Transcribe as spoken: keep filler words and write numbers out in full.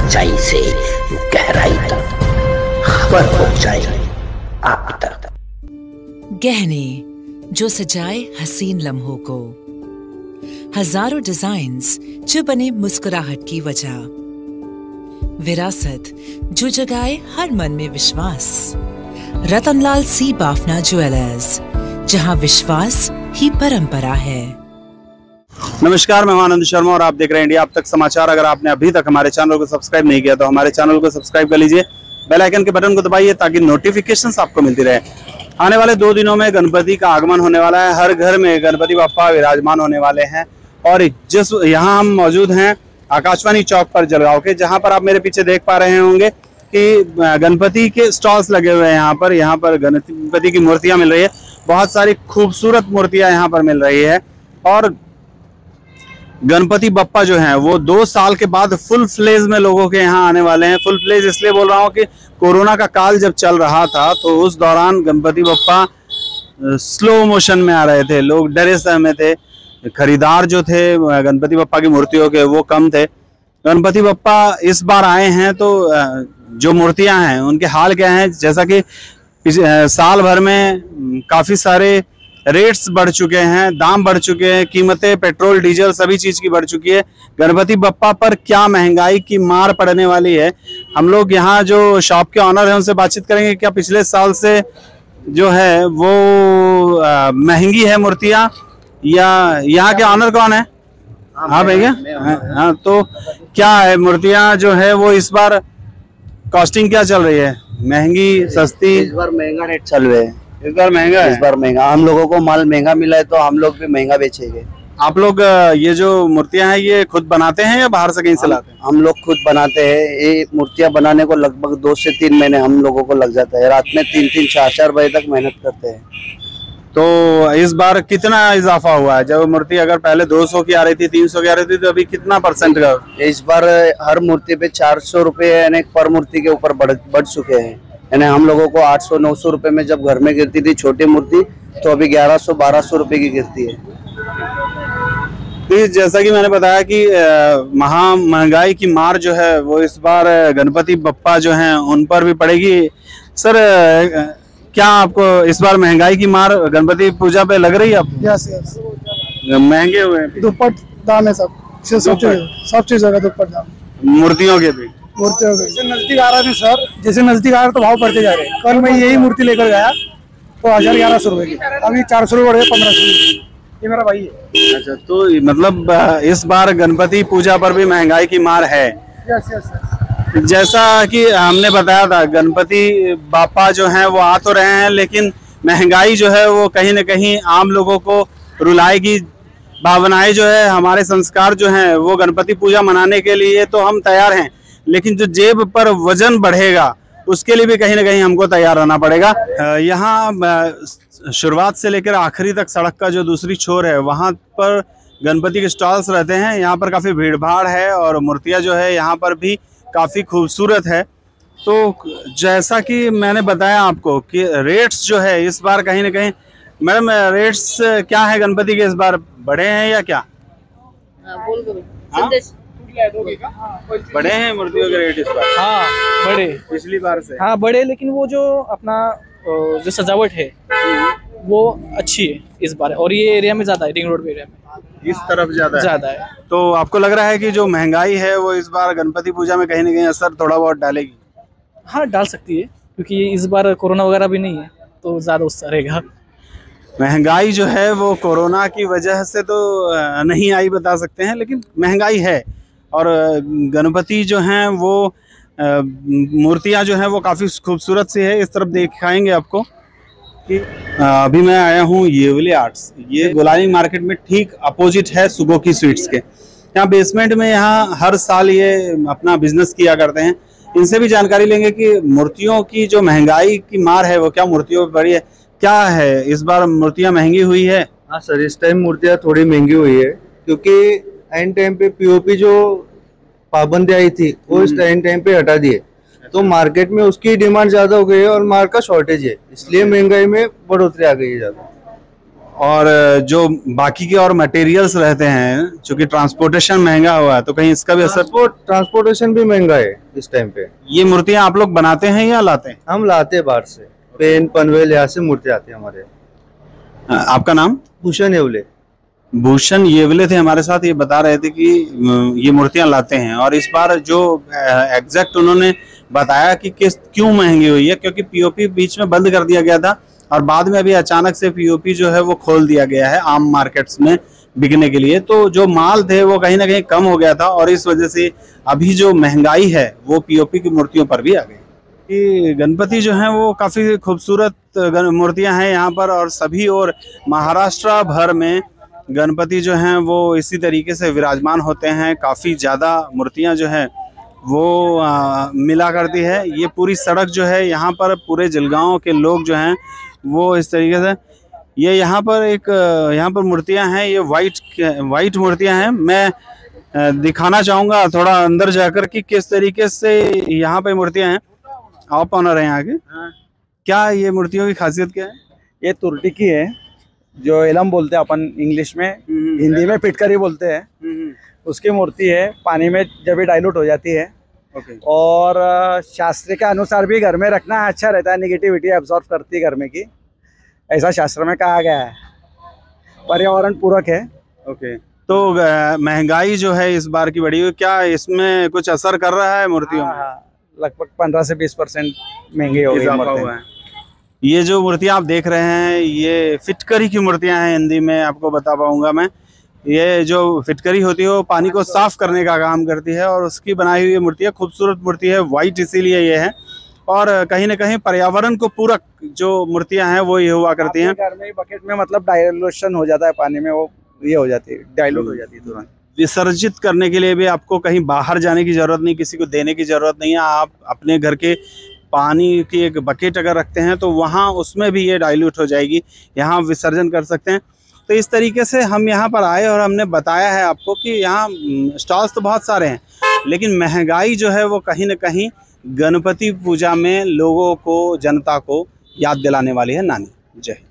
सच्चाई से गहराई तक खबर पहुंचाई आप तक। गहने जो सजाए हसीन लम्हों को, हजारों डिजाइन्स जो बने मुस्कुराहट की वजह, विरासत जो जगाए हर मन में विश्वास। रतनलाल सी बाफना ज्वेलर्स, जहां विश्वास ही परंपरा है। नमस्कार, मैं आनंद शर्मा और आप देख रहे हैं इंडिया अब तक समाचार। अगर आपने अभी तक हमारे चैनल को सब्सक्राइब नहीं किया तो हमारे चैनल को सब्सक्राइब कर लीजिए, बेल आइकन के बटन को दबाइए ताकि नोटिफिकेशंस आपको मिलती रहे। आने वाले दो दिनों में गणपति का आगमन होने वाला है। हर घर में गणपति बप्पा विराजमान होने वाले हैं और जिस यहाँ हम मौजूद हैं आकाशवाणी चौक पर जलगांव के, जहाँ पर आप मेरे पीछे देख पा रहे होंगे कि गणपति के स्टॉल्स लगे हुए हैं। यहाँ पर यहाँ पर गणपति की मूर्तियाँ मिल रही है, बहुत सारी खूबसूरत मूर्तियाँ यहाँ पर मिल रही है। और गणपति बप्पा जो हैं वो दो साल के बाद फुल फ्लेज में लोगों के यहाँ आने वाले हैं। फुल फ्लेज इसलिए बोल रहा हूँ कि कोरोना का काल जब चल रहा था तो उस दौरान गणपति बप्पा स्लो मोशन में आ रहे थे, लोग डरे सहमे थे, खरीदार जो थे गणपति बप्पा की मूर्तियों के वो कम थे। गणपति बप्पा इस बार आए हैं तो जो मूर्तियां हैं उनके हाल क्या हैं, जैसा कि साल भर में काफी सारे रेट्स बढ़ चुके हैं, दाम बढ़ चुके हैं, कीमतें पेट्रोल डीजल सभी चीज की बढ़ चुकी है। गणपति बप्पा पर क्या महंगाई की मार पड़ने वाली है, हम लोग यहाँ जो शॉप के ऑनर हैं उनसे बातचीत करेंगे। क्या पिछले साल से जो है वो महंगी है मूर्तियाँ, या यहाँ के ऑनर कौन है? हाँ भैया, हाँ तो क्या है मूर्तियाँ जो है वो इस बार कॉस्टिंग क्या चल रही है, महंगी सस्ती? इस बार महंगा रेट चल रहे हैं। इस बार महंगा है? इस बार महंगा, हम लोगों को माल महंगा मिला है तो हम लोग भी महंगा बेचेंगे। आप लोग ये जो मूर्तियां हैं ये खुद बनाते हैं या बाहर से कहीं से लाते हैं? हम लोग खुद बनाते हैं। ये मूर्तियां बनाने को लगभग दो से तीन महीने हम लोगों को लग जाता है। रात में तीन तीन चार चार बजे तक मेहनत करते हैं। तो इस बार कितना इजाफा हुआ है? जब मूर्ति अगर पहले दो सौ की आ रही थी, तीन सौ की आ रही थी, तो अभी कितना परसेंट का? इस बार हर मूर्ति पे चार सौ रुपये यानी पर मूर्ति के ऊपर बढ़ बढ़ चुके हैं। यानी हम लोगों को आठ सौ नौ सौ रुपये में जब घर में गिरती थी छोटी मूर्ति, तो अभी ग्यारह सौ बारह सौ रुपये की गिरती है। तो जैसा कि मैंने बताया कि महा महंगाई की मार जो है वो इस बार गणपति बप्पा जो हैं उन पर भी पड़ेगी। सर, क्या आपको इस बार महंगाई की मार गणपति पूजा पे लग रही है आपको? यस यस, महंगे हुए हैं, दुप्पट दाम है सब सब चीज सब चीज का दुप्पट दाम, मूर्तियों के भी। मूर्तियों के जैसे नजदीक आ रहा है सर, जैसे नजदीक आ रहा तो भाव बढ़ते जा रहे हैं। कल मैं यही मूर्ति लेकर गया तो हजार ग्यारह सौ रुपए की, अभी चार सौ रुपये बढ़ गए, पंद्रह सौ। ये मेरा भाई है। अच्छा, तो मतलब इस बार गणपति पूजा पर भी महंगाई की मार है? Yes yes. जैसा कि हमने बताया था, गणपति बापा जो हैं वो आ तो रहे हैं, लेकिन महंगाई जो है वो कहीं न कहीं आम लोगों को रुलाएगी। भावनाएं जो है, हमारे संस्कार जो हैं वो गणपति पूजा मनाने के लिए तो हम तैयार हैं, लेकिन जो जेब पर वजन बढ़ेगा उसके लिए भी कहीं ना कहीं हमको तैयार रहना पड़ेगा। यहाँ शुरुआत से लेकर आखिरी तक सड़क का जो दूसरी छोर है वहाँ पर गणपति के स्टॉल्स रहते हैं। यहाँ पर काफ़ी भीड़ भाड़ है और मूर्तियाँ जो है यहाँ पर भी काफ़ी खूबसूरत है। तो जैसा कि मैंने बताया आपको कि रेट्स जो है इस बार कहीं ना कहीं, मैडम रेट्स क्या है गणपति के इस बार, बढ़े हैं या क्या? हाँ? बढ़े हैं मूर्तियों के रेट इस बार? हाँ बड़े, पिछली बार से। हाँ बड़े, लेकिन वो जो अपना जो सजावट है वो अच्छी है इस बार, और ये एरिया में ज्यादा है, रिंग रोड एरिया में इस तरफ ज्यादा ज्यादा है। तो आपको लग रहा है कि जो महंगाई है वो इस बार गणपति पूजा में कहीं ना कहीं असर थोड़ा बहुत डालेगी? हाँ डाल सकती है, क्योंकि इस बार कोरोना वगैरह भी नहीं है तो ज्यादा उत्साह रहेगा। महंगाई जो है वो कोरोना की वजह से तो नहीं आई बता सकते हैं, लेकिन महंगाई है। और गणपति जो हैं वो मूर्तियाँ जो हैं वो काफ़ी खूबसूरत सी है। इस तरफ दिखाएंगे आपको कि अभी मैं आया हूँ येवली आर्ट्स, ये गोलानी मार्केट में ठीक अपोजिट है सुगोकी स्वीट्स के। यहाँ बेसमेंट में यहाँ हर साल ये अपना बिजनेस किया करते हैं। इनसे भी जानकारी लेंगे कि मूर्तियों की जो महंगाई की मार है वो क्या मूर्तियों पर पड़ी है, क्या है इस बार मूर्तियाँ महंगी हुई है? हाँ सर, इस टाइम मूर्तियाँ थोड़ी महंगी हुई है, क्योंकि एंड टाइम पे पीओपी जो पाबंदी आई थी वो इस टाइम टाइम पे हटा दिए, तो मार्केट में उसकी डिमांड ज्यादा हो गई है और माल का शॉर्टेज है, इसलिए महंगाई में बढ़ोतरी आ गई है ज्यादा। और जो बाकी के और मटेरियल्स रहते हैं, चूंकि ट्रांसपोर्टेशन महंगा हुआ है तो कहीं इसका भी असर। ट्रांसपोर्ट ट्रांसपोर्टेशन भी महंगा है इस टाइम पे। ये मूर्तियां आप लोग बनाते हैं या लाते हैं? हम लाते हैं बाहर से, पेन पनवेल यहाँ से मूर्ति आती है हमारे। आपका नाम? भूषण येवले। भूषण येवले थे हमारे साथ, ये बता रहे थे कि ये मूर्तियां लाते हैं। और इस बार जो एग्जैक्ट उन्होंने बताया कि किस क्यों महंगी हुई है, क्योंकि पीओपी बीच में बंद कर दिया गया था और बाद में अभी अचानक से पीओपी जो है वो खोल दिया गया है आम मार्केट्स में बिकने के लिए। तो जो माल थे वो कहीं ना कहीं कम हो गया था और इस वजह से अभी जो महंगाई है वो पीओपी की मूर्तियों पर भी आ गई। ये गणपति जो हैं वो काफ़ी खूबसूरत मूर्तियां हैं यहाँ पर, और सभी और महाराष्ट्र भर में गणपति जो हैं वो इसी तरीके से विराजमान होते हैं। काफ़ी ज़्यादा मूर्तियां जो हैं वो आ, मिला करती है। ये पूरी सड़क जो है यहाँ पर पूरे जलगांव के लोग जो हैं वो इस तरीके से, ये यहाँ पर एक यहाँ पर मूर्तियां हैं, ये वाइट वाइट मूर्तियां हैं। मैं दिखाना चाहूँगा थोड़ा अंदर जाकर कि किस तरीके से यहाँ पे मूर्तियां हैं। आप ऑनर हैं यहाँ के, क्या ये मूर्तियों की खासियत क्या है? ये तुर्टी की है, जो एलम बोलते हैं अपन इंग्लिश में, हिंदी में फिटकरी बोलते हैं। उसकी मूर्ति है, पानी में जब भी डाइल्यूट हो जाती है। ओके। और शास्त्र के अनुसार भी घर में रखना अच्छा रहता है, निगेटिविटी एब्जॉर्ब करती है घर में की, ऐसा शास्त्र में कहा गया है, पर्यावरण पूरक है। ओके। तो महंगाई जो है इस बार की बढ़ी हुई, क्या इसमें कुछ असर कर रहा है मूर्तियों में? हाँ, लगभग पंद्रह से बीस परसेंट महंगी हो गई है। ये जो मूर्तियां आप देख रहे हैं ये फिटकरी की मूर्तियां हैं, हिंदी में आपको बता पाऊंगा मैं। ये जो फिटकरी होती है वो पानी को साफ करने का काम करती है और उसकी बनाई हुई मूर्ति है, खूबसूरत मूर्ति है, वाइट इसीलिए ये है। और कहीं ना कहीं पर्यावरण को पूरक जो मूर्तियां हैं वो ये हुआ करती हैं। घर में बकेट में मतलब डाइल्यूशन हो जाता है पानी में, वो ये हो जाती है, डाइल्यूट हो जाती है तुरंत। विसर्जित करने के लिए भी आपको कहीं बाहर जाने की जरूरत नहीं, किसी को देने की जरूरत नहीं है। आप अपने घर के पानी की एक बकेट अगर रखते हैं तो वहाँ उसमें भी ये डाइल्यूट हो जाएगी, यहाँ विसर्जन कर सकते हैं। तो इस तरीके से हम यहाँ पर आए और हमने बताया है आपको कि यहाँ स्टॉल्स तो बहुत सारे हैं, लेकिन महंगाई जो है वो कहीं ना कहीं गणपति पूजा में लोगों को, जनता को याद दिलाने वाली है नानी। जय।